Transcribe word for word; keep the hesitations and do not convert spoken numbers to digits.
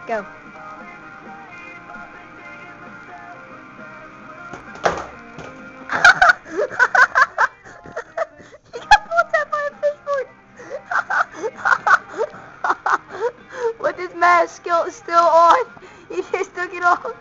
Go. He got pulled out by a fishboard. With his mask still still on, he just took it off.